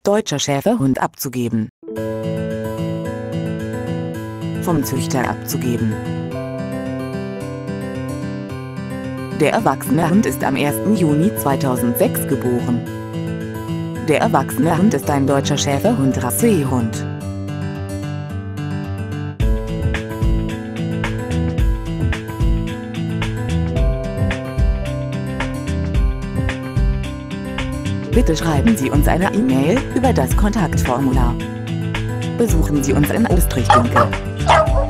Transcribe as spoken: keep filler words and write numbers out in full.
Deutscher Schäferhund abzugeben. Vom Züchter abzugeben. Der erwachsene Hund ist am ersten Juni zweitausendsechs geboren. Der erwachsene Hund ist ein deutscher Schäferhund Rassehund. Bitte schreiben Sie uns eine E-Mail über das Kontaktformular. Besuchen Sie uns in Oestrich-Dunkel.